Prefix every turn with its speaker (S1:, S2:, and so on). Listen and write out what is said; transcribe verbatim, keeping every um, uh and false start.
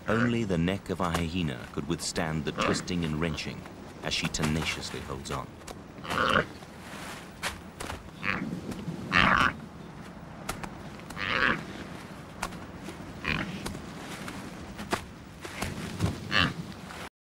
S1: Only the neck of a hyena could withstand the twisting and wrenching as she tenaciously holds on.